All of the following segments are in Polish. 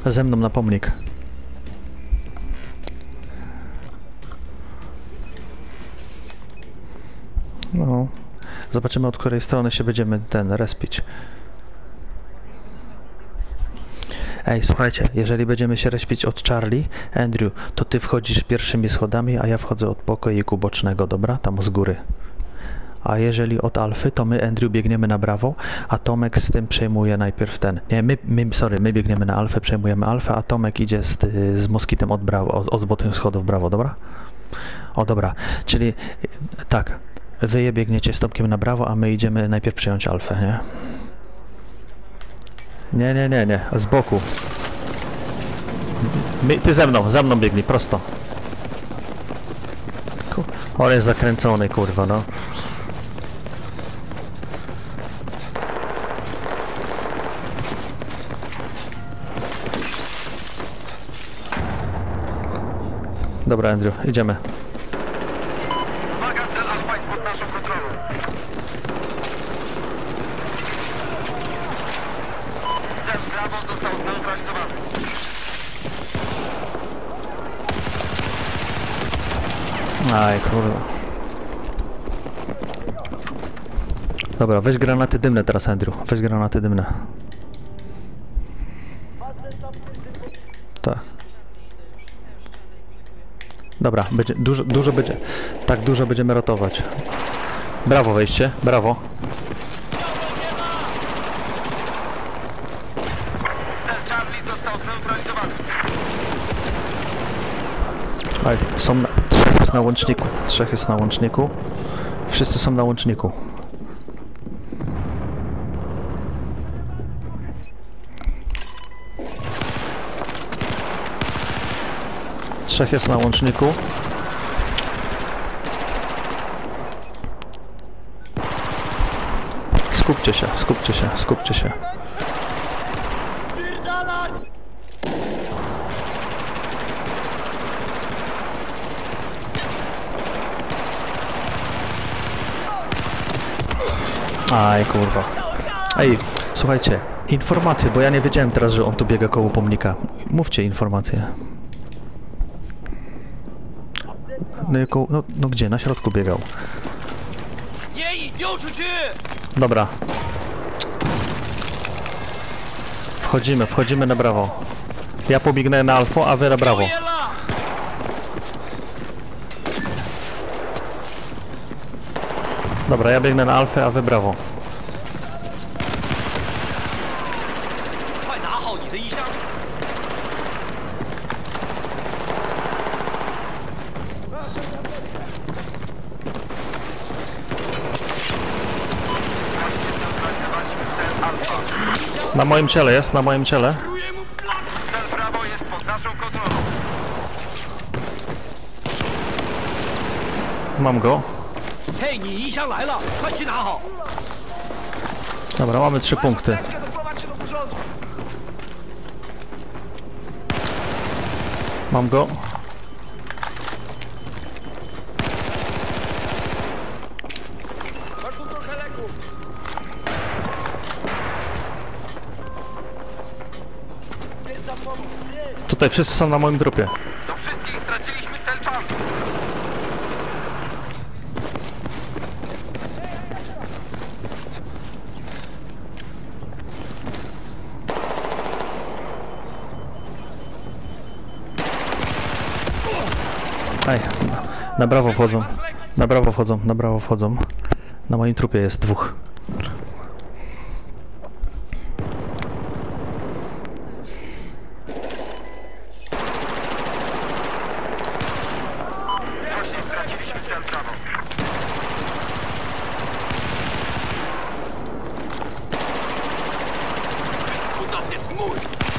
Ze mną na pomnik. No. Zobaczymy, od której strony się będziemy respić. Ej, słuchajcie, jeżeli będziemy się respić od Charlie, Andrew, to ty wchodzisz pierwszymi schodami, a ja wchodzę od pokoiku bocznego, dobra? Tam z góry. A jeżeli od Alfy, to my, Andrew, biegniemy na Brawo, a Tomek z tym przejmuje najpierw ten. Nie, my biegniemy na Alfę, przejmujemy Alfę, a Tomek idzie z Moskitem od Brawo, od bocznych schodów Brawo, dobra? O, dobra, czyli tak, wy je biegniecie z Tomkiem na Brawo, a my idziemy najpierw przejąć Alfę, nie? Nie, z boku. Ty za mną biegnij, prosto. On jest zakręcony, kurwa, no. Dobra, Andrew, idziemy. Uwaga, cel Alfa jest pod naszą kontrolą. Cel Brawo został zneutralizowany. Aj, kurwa. Dobra, weź granaty dymne teraz, Andrew. Weź granaty dymne. Tak. Dobra, będzie, dużo będzie. Tak dużo będziemy ratować. Brawo, wejście, brawo. Cel Charlie został zneutralizowany. Aj, trzech jest na łączniku. Trzech jest na łączniku. Wszyscy są na łączniku. Trzech jest na łączniku. Skupcie się, skupcie się, skupcie się. Aj, kurwa. Ej, słuchajcie, informacje, bo ja nie wiedziałem teraz, że on tu biega koło pomnika. Mówcie informacje. No gdzie? Na środku biegał. Dobra. Wchodzimy na Brawo. Ja pobiegnę na Alfo, a wy na Brawo. Dobra, ja biegnę na Alfę, a wy Brawo. Na moim ciele jest, na moim ciele. Cel Brawo jest pod naszą kontrolą. Mam go. Dobra, mamy 3 punkty. Mam go. Tutaj wszyscy są na moim trupie. Do wszystkich straciliśmy cel Charlie. Ej, na Brawo wchodzą. Na Brawo wchodzą, na Brawo wchodzą. Na moim trupie jest 2. Właśnie straciliśmy cel Brawo. Kutas jest mój.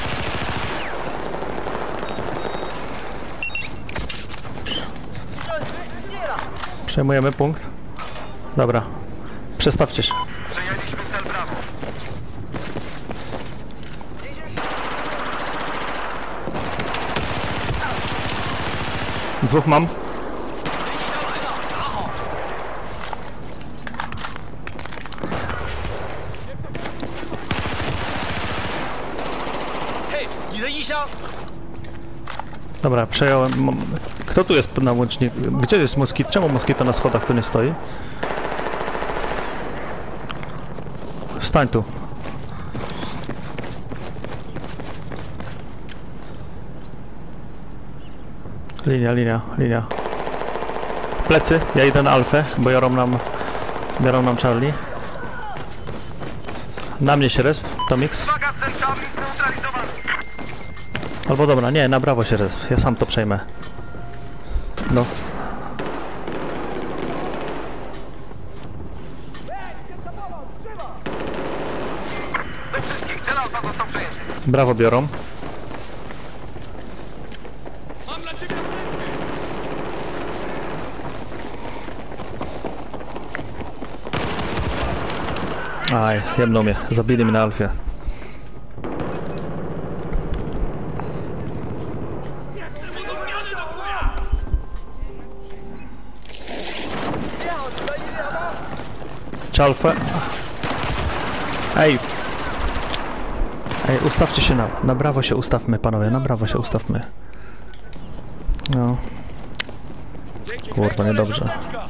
Przejmujemy punkt. Dobra. Przestawcie się. Przejęliśmy cel Brawo. Dwóch mam. 你的异乡。 Dobra, przejąłem. Kto tu jest na łączniku? Gdzie jest moskit? Czemu moskito na schodach tu nie stoi? Wstań tu. Linia. Plecy, ja idę na alfę, bo biorą nam Charlie. Na mnie się resp, Tomix. Uwaga, cel Charlie zneutralizowany. Albo dobra, nie, na brawo się resp, ja sam to przejmę. No. Do wszystkich, cel Alfa został przejęty. Brawo biorą. Mam dla ciebie Aj, jebną mnie, zabili mnie na alfie. Chalfę. Ej, ustawcie się na brawo się ustawmy, panowie, na brawo się ustawmy. No. Kurwa, niedobrze.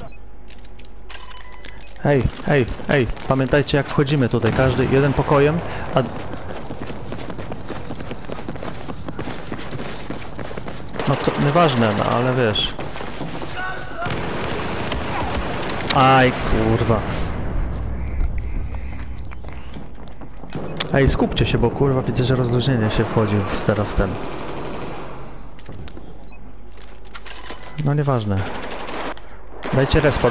Ej, pamiętajcie jak wchodzimy tutaj, każdy jeden pokojem, a... No to nieważne, no ale wiesz. Aj, kurwa. Ej, skupcie się, bo kurwa widzę, że rozluźnienie się wchodzi teraz ten. No nieważne. Dajcie respa.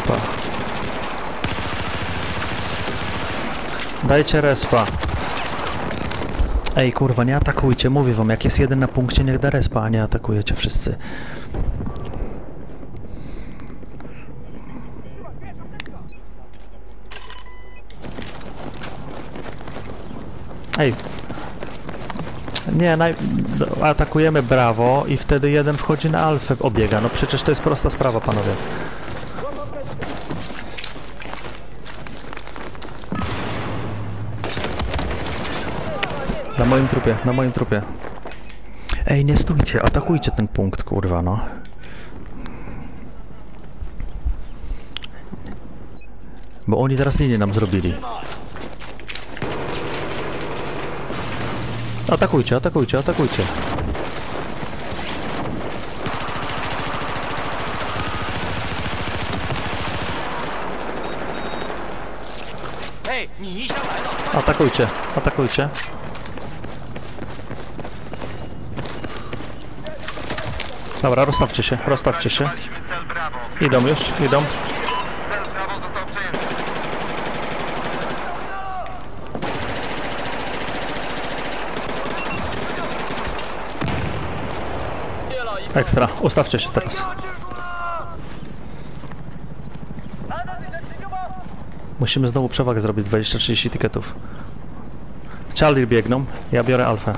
Dajcie respa. Ej, kurwa, nie atakujcie, mówię wam, jak jest jeden na punkcie, niech da respa, a nie atakujecie wszyscy. Ej. Nie, atakujemy brawo i wtedy jeden wchodzi na alfę, obiega. No przecież to jest prosta sprawa, panowie. Na moim trupie. Ej, nie stójcie, atakujcie ten punkt, kurwa, no. Bo oni zaraz linię nam zrobili. Atakujcie. Hej, 你一向来了。 Atakujcie. Dobra, rozstawcie się. Zrealizowaliśmy cel Brawo. Idą. Cel Brawo został przejęty. Ekstra, ustawcie się teraz. Musimy znowu przewagę zrobić, 20-30 tiketów. Charlie biegną, ja biorę alfę.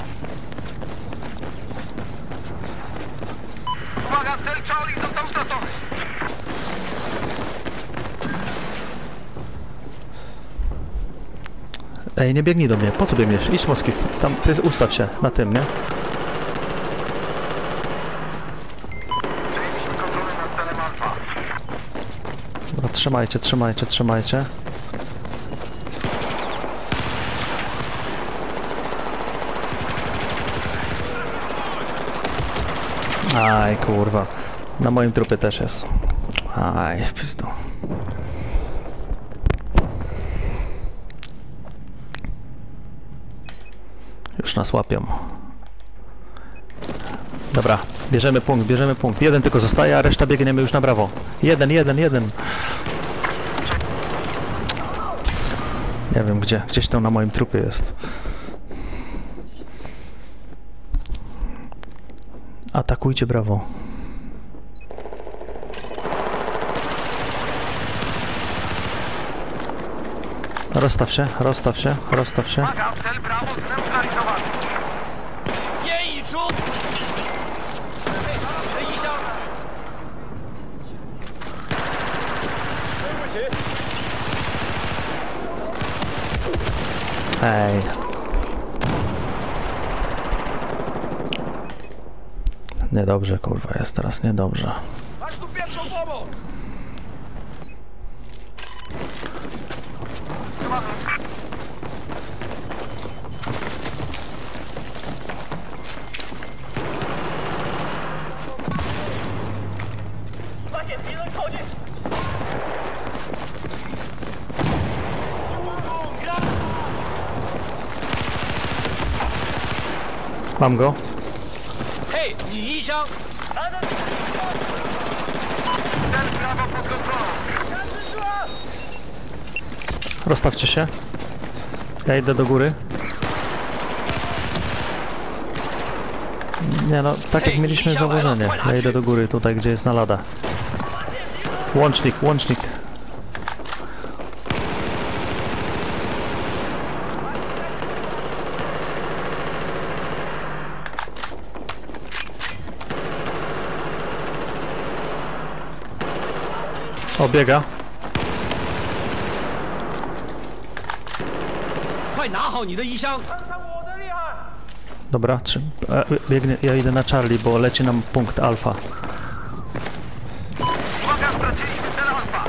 Uwaga, cel Charlie został stracony. Ej, nie biegnij do mnie, po co biegniesz? Idź moskit, tam, ty ustaw się na tym, nie? Przejęliśmy kontrolę nad celem Alfa. No, trzymajcie. Aj, kurwa. Na moim trupie też jest. Aj, w pizdu. Już nas łapią. Dobra, bierzemy punkt. Jeden tylko zostaje, a reszta biegniemy już na brawo. Jeden. Nie wiem gdzie, gdzieś tam na moim trupie jest. Atakujcie brawo. Rozstaw się. Uwaga, cel Brawo zneutralizowany. 烟已出。你的异乡。对不起。 Ej. Niedobrze, kurwa, jest teraz niedobrze. Masz tu pierwszą pomoc! Mam go. 嘿，你一箱。Cel prawo pod kontrolą. Rozstawcie się. Ja idę do góry. Nie no, tak jak mieliśmy założenie. Ja idę do góry, tutaj gdzie jest nalada. Łącznik, łącznik. O, biega. 快拿好你的衣箱！ Dobra, biegnie, ja idę na Charlie, bo leci nam punkt alfa. Uwaga, straciliśmy cel alfa!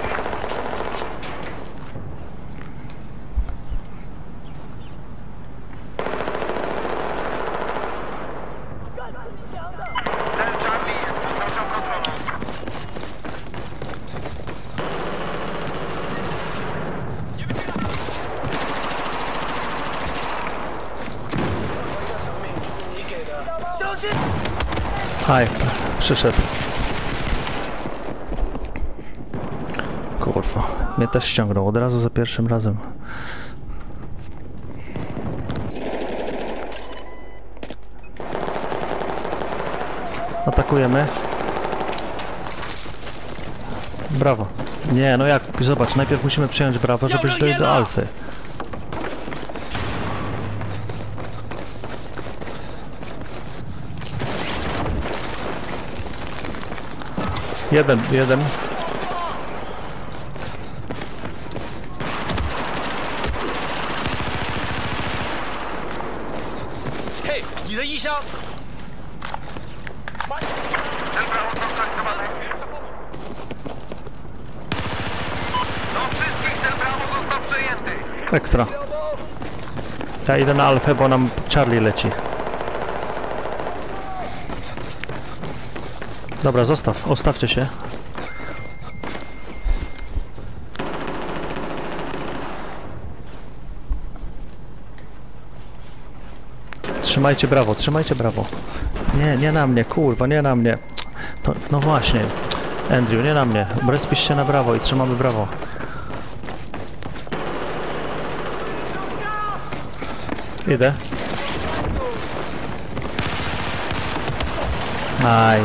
Cel Charlie jest pod naszą kontrolą. Aj, przyszedł. Kurwa, mnie też ściągnął od razu za pierwszym razem. Atakujemy. Brawo. Nie, no jak? Zobacz, najpierw musimy przyjąć brawo, żebyś dojść do alfy. Jeden. Hej, 你的衣箱！ Cel prawo zlokalizowany. Do wszystkich cel prawo został przejęty. Ekstra. Ja idę na alfę, bo nam Charlie leci. Dobra, ostawcie się. Trzymajcie brawo, trzymajcie brawo. Nie na mnie, kurwa, nie na mnie. To, no właśnie, Andrew, nie na mnie. Respisz się na brawo i trzymamy brawo. Idę. Aj.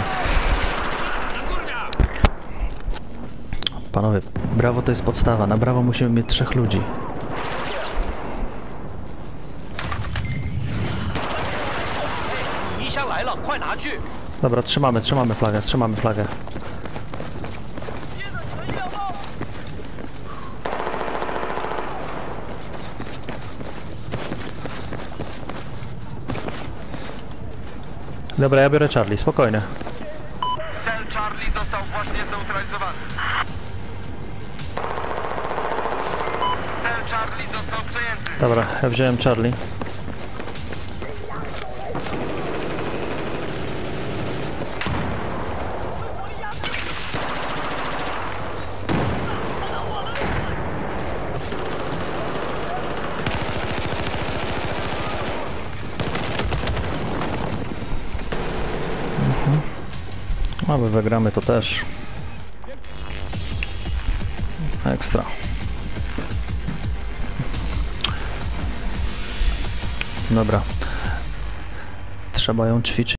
Panowie, brawo to jest podstawa. Na brawo musimy mieć 3 ludzi. Dobra, trzymamy flagę. Dobra, ja biorę Charlie, spokojnie. Cel Charlie został właśnie zneutralizowany. Cel Charlie został przejęty. Dobra, ja wziąłem Charlie. A my wygramy to też. Ekstra. Dobra. Trzeba ją ćwiczyć.